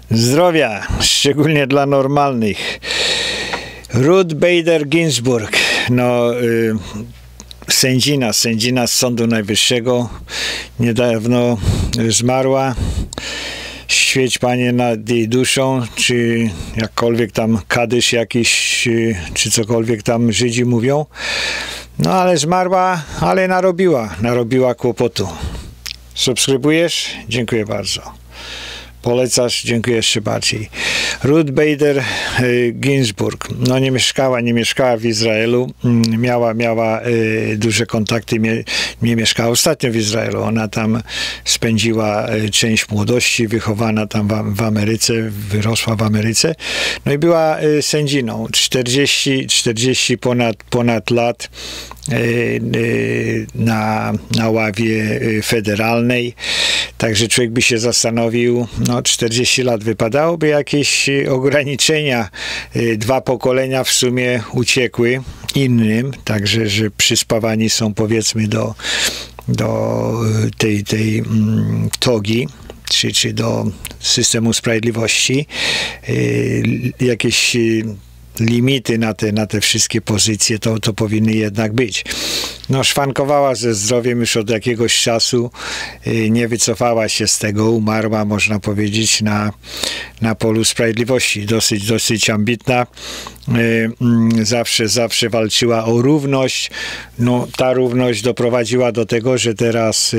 Zdrowia, szczególnie dla normalnych. Ruth Bader Ginsburg, sędzina z Sądu Najwyższego, niedawno zmarła. Świeć Panie nad jej duszą, czy jakkolwiek tam kadysz jakiś, czy cokolwiek tam Żydzi mówią. No ale zmarła, ale narobiła kłopotu. Subskrybujesz? Dziękuję bardzo. Polecasz? Dziękuję jeszcze bardziej. Ruth Bader Ginsburg. No nie mieszkała w Izraelu. Miała duże kontakty. Nie mieszkała ostatnio w Izraelu. Ona tam spędziła część młodości, wychowana tam w Ameryce, wyrosła w Ameryce. No i była sędziną. 40 ponad lat na ławie federalnej. Także człowiek by się zastanowił, 40 lat wypadałoby jakieś ograniczenia. 2 pokolenia w sumie uciekły innym, także że przyspawani są powiedzmy do tej togi, czy do systemu sprawiedliwości. Jakieś limity na te wszystkie pozycje to powinny jednak być. Szwankowała ze zdrowiem już od jakiegoś czasu, nie wycofała się z tego, umarła, można powiedzieć, na polu sprawiedliwości. Dosyć ambitna. Zawsze walczyła o równość. Ta równość doprowadziła do tego, że teraz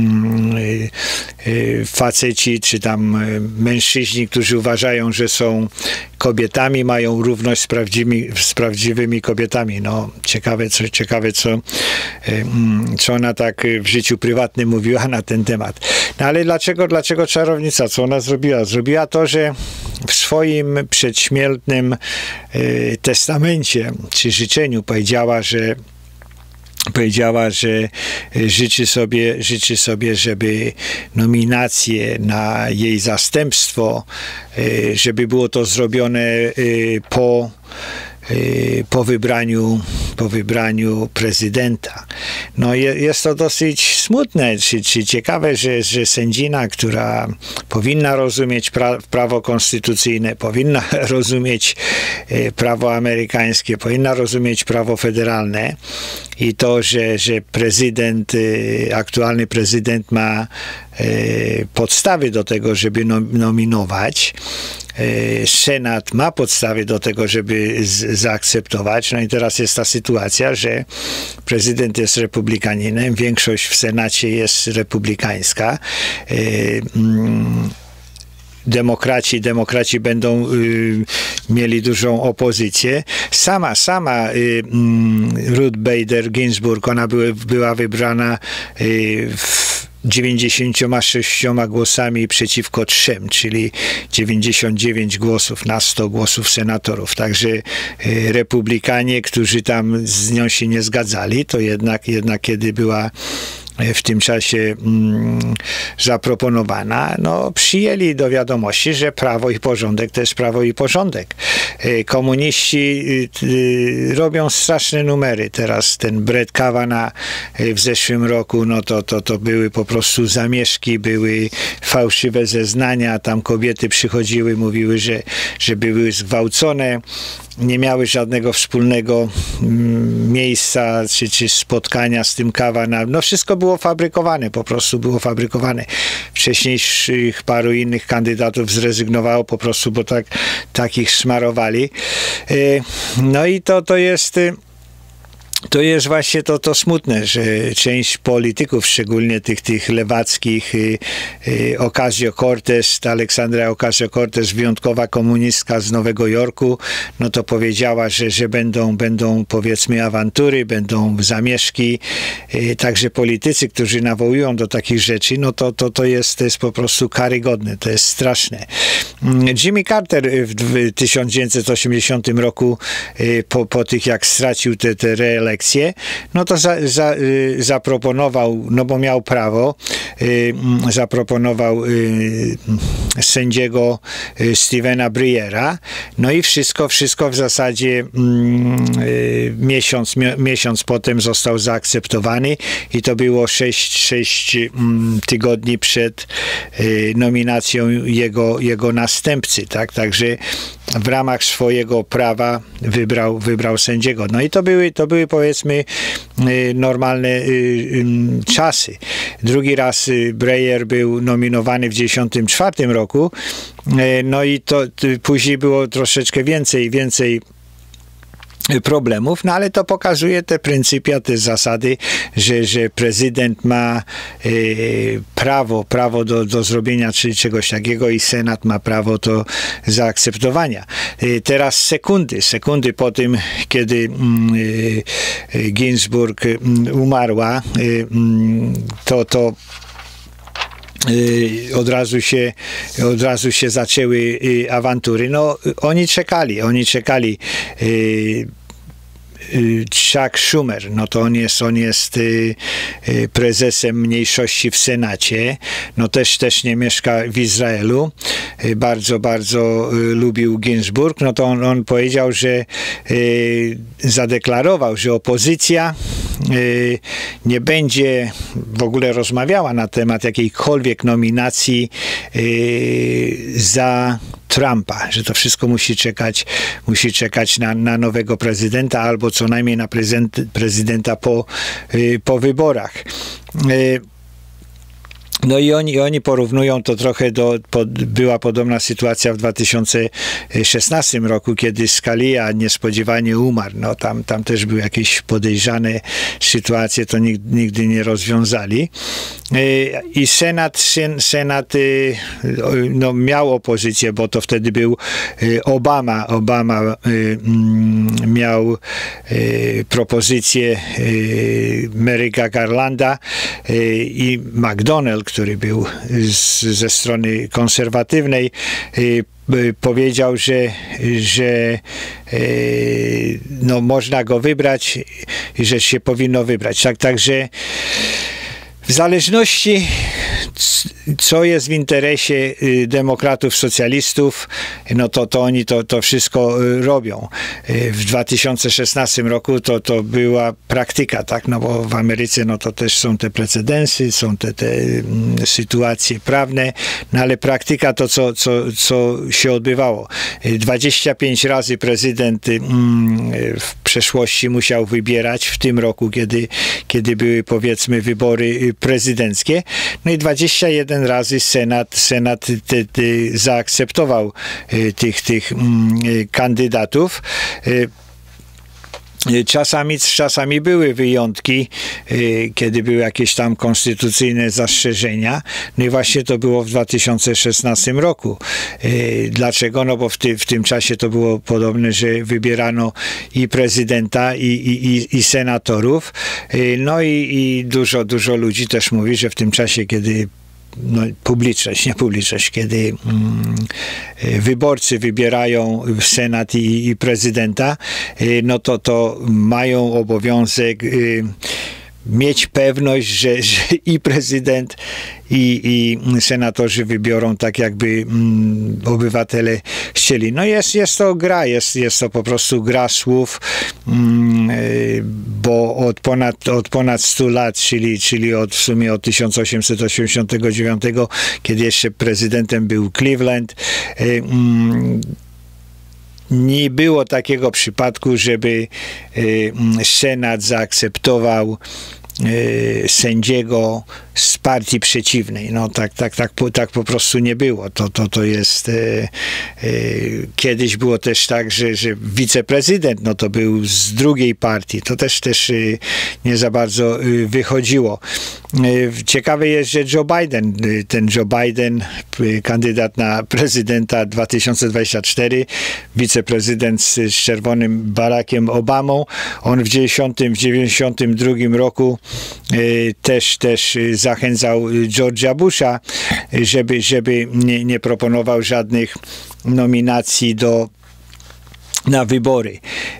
faceci, czy tam mężczyźni, którzy uważają, że są kobietami, mają równość z prawdziwymi kobietami. Ciekawe, co ona tak w życiu prywatnym mówiła na ten temat. Ale dlaczego czarownica? Co ona zrobiła? Zrobiła to, że w swoim przedśmiertnym testamencie czy życzeniu powiedziała, że życzy sobie, żeby nominacje na jej zastępstwo, żeby było to zrobione po wybraniu prezydenta. Jest to dosyć smutne, czy ciekawe, że sędzina, która powinna rozumieć prawo konstytucyjne, powinna rozumieć prawo amerykańskie, powinna rozumieć prawo federalne i to, że aktualny prezydent ma podstawy do tego, żeby nominować. Senat ma podstawy do tego, żeby zaakceptować. I teraz jest ta sytuacja, że prezydent jest republikaninem, większość w Senacie jest republikańska. Demokraci będą mieli dużą opozycję. Sama Ruth Bader Ginsburg, ona była wybrana 96 głosami przeciwko 3, czyli 99 głosów na 100 głosów senatorów. Także republikanie, którzy tam z nią się nie zgadzali, to jednak kiedy była w tym czasie zaproponowana, przyjęli do wiadomości, że prawo i porządek to jest prawo i porządek. Komuniści robią straszne numery. Teraz ten Brett Kavanaugh w zeszłym roku, to były po prostu zamieszki, były fałszywe zeznania, tam kobiety przychodziły, mówiły, że były zgwałcone, nie miały żadnego wspólnego miejsca czy spotkania z tym Kavanaugh. Wszystko było fabrykowane, po prostu było fabrykowane. Wcześniejszych paru innych kandydatów zrezygnowało po prostu, bo tak ich szmarowali. I to jest właśnie to smutne, że część polityków, szczególnie tych lewackich, Ocasio-Cortez, Aleksandra Ocasio-Cortez, wyjątkowa komunistka z Nowego Jorku, to powiedziała, że będą powiedzmy awantury, będą zamieszki. Także politycy, którzy nawołują do takich rzeczy, to jest po prostu karygodne, to jest straszne. Jimmy Carter w 1980 roku, po tych jak stracił tę reelekcję, elekcje, no to zaproponował, no bo miał prawo, zaproponował sędziego Stevena Breyera, no i wszystko w zasadzie miesiąc potem został zaakceptowany i to było 6 tygodni przed nominacją jego następcy, tak? Także w ramach swojego prawa wybrał sędziego. No i to były powiedzmy normalne czasy. Drugi raz Breyer był nominowany w 1994 roku, no i to później było troszeczkę więcej problemów, no ale to pokazuje te pryncypia, te zasady, że prezydent ma prawo do zrobienia czegoś takiego i Senat ma prawo do zaakceptowania. Teraz sekundy po tym, kiedy Ginsburg umarła, to od razu się zaczęły awantury. No, oni czekali. Chuck Schumer, no to on jest prezesem mniejszości w Senacie, no też nie mieszka w Izraelu, bardzo lubił Ginsburg, no to on powiedział, że zadeklarował, że opozycja nie będzie w ogóle rozmawiała na temat jakiejkolwiek nominacji za Trumpa, że to wszystko musi czekać na nowego prezydenta albo co najmniej na prezydenta po wyborach. No i oni porównują to trochę była podobna sytuacja w 2016 roku, kiedy Scalia niespodziewanie umarł. No tam też były jakieś podejrzane sytuacje, to nigdy nie rozwiązali. I Senat no, miał opozycję, bo to wtedy był Obama miał propozycję Merricka Garlanda i McDonnell, który był ze strony konserwatywnej, powiedział, że no, można go wybrać i że się powinno wybrać. Także w zależności co jest w interesie demokratów, socjalistów, no to oni to wszystko robią. W 2016 roku to była praktyka, tak, no bo w Ameryce no to też są te precedensy, są te sytuacje prawne, no ale praktyka to, co się odbywało. 25 razy prezydent w przeszłości musiał wybierać, w tym roku, kiedy były powiedzmy wybory prezydenckie, no i 21 razy Senat zaakceptował tych kandydatów. Czasami były wyjątki, kiedy były jakieś tam konstytucyjne zastrzeżenia. No i właśnie to było w 2016 roku. Dlaczego? No bo w tym czasie to było podobne, że wybierano i prezydenta, i senatorów. No i dużo ludzi też mówi, że w tym czasie, kiedy no, publiczność, kiedy wyborcy wybierają Senat i prezydenta, no to mają obowiązek mieć pewność, że i prezydent, i senatorzy wybiorą tak, jakby obywatele chcieli. No jest to gra, jest to po prostu gra słów, bo od ponad 100 lat, czyli w sumie od 1889, kiedy jeszcze prezydentem był Cleveland, nie było takiego przypadku, żeby Senat zaakceptował sędziego z partii przeciwnej. No tak po prostu nie było. To jest kiedyś było też tak, że wiceprezydent no to był z drugiej partii. To też nie za bardzo wychodziło. Ciekawe jest, że Joe Biden, kandydat na prezydenta 2024, wiceprezydent z czerwonym Barackiem Obamą, on w 1992 roku też zachęcał George'a Busha, żeby nie proponował żadnych nominacji na wybory.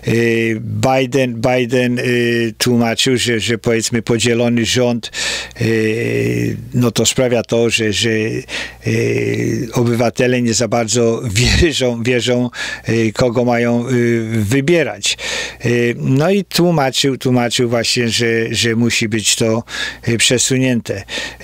Biden tłumaczył, że powiedzmy podzielony rząd no to sprawia to, że obywatele nie za bardzo wierzą kogo mają wybierać. No i tłumaczył właśnie, że musi być to przesunięte.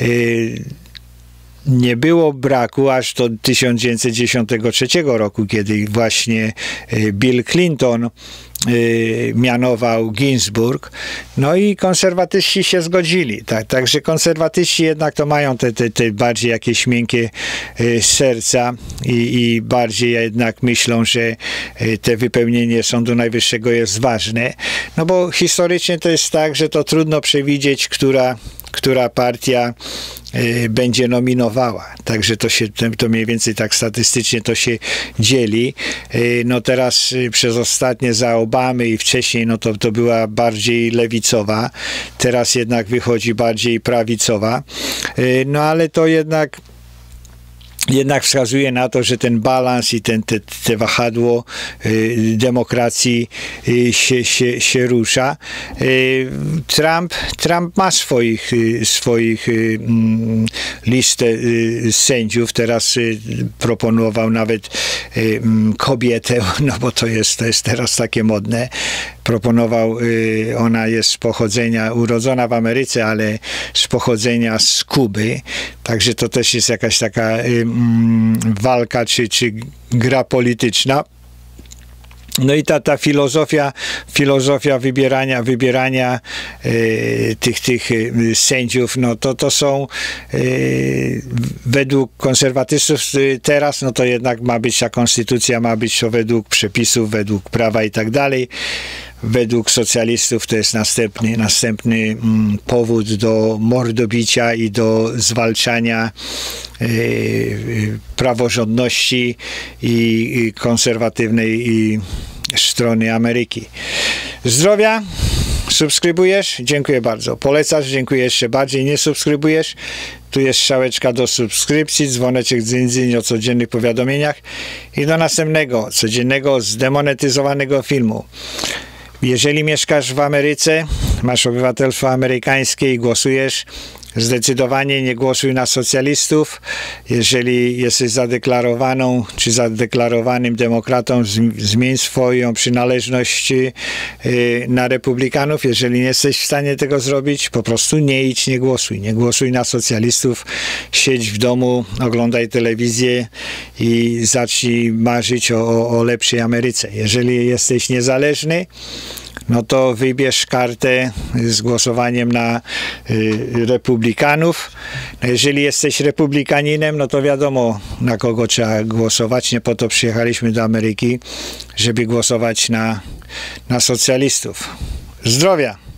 Nie było braku aż do 1993 roku, kiedy właśnie Bill Clinton mianował Ginsburg, no i konserwatyści się zgodzili. Także konserwatyści jednak to mają te bardziej jakieś miękkie serca i bardziej jednak myślą, że te wypełnienie Sądu Najwyższego jest ważne. No bo historycznie to jest tak, że to trudno przewidzieć, która partia będzie nominowała. Także to mniej więcej tak statystycznie to się dzieli. No teraz przez ostatnie za Obamy i wcześniej no to była bardziej lewicowa. Teraz jednak wychodzi bardziej prawicowa. No ale to jednak wskazuje na to, że ten balans i te wahadło demokracji się rusza. Trump ma swoich listę sędziów. Teraz proponował nawet kobietę, no bo to jest teraz takie modne. Proponował, ona jest z pochodzenia, urodzona w Ameryce, ale z pochodzenia z Kuby. Także to też jest jakaś taka walka czy gra polityczna. No i ta filozofia wybierania tych sędziów, no to są według konserwatystów teraz, no to jednak ma być ta konstytucja, ma być to według przepisów, według prawa i tak dalej. Według socjalistów to jest następny powód do mordobicia i do zwalczania praworządności i konserwatywnej strony Ameryki. Zdrowia! Subskrybujesz? Dziękuję bardzo. Polecasz? Dziękuję jeszcze bardziej. Nie subskrybujesz? Tu jest strzałeczka do subskrypcji, dzwoneczek dzyń o codziennych powiadomieniach i do następnego, codziennego, zdemonetyzowanego filmu. Jeżeli mieszkasz w Ameryce, masz obywatelstwo amerykańskie i głosujesz, zdecydowanie nie głosuj na socjalistów. Jeżeli jesteś zadeklarowaną czy zadeklarowanym demokratą, zmień swoją przynależność na republikanów. Jeżeli nie jesteś w stanie tego zrobić, po prostu nie idź, nie głosuj. Nie głosuj na socjalistów, siedź w domu, oglądaj telewizję i zacznij marzyć o lepszej Ameryce. Jeżeli jesteś niezależny, no to wybierz kartę z głosowaniem na republikanów. No jeżeli jesteś republikaninem, no to wiadomo, na kogo trzeba głosować. Nie po to przyjechaliśmy do Ameryki, żeby głosować na socjalistów. Zdrowia!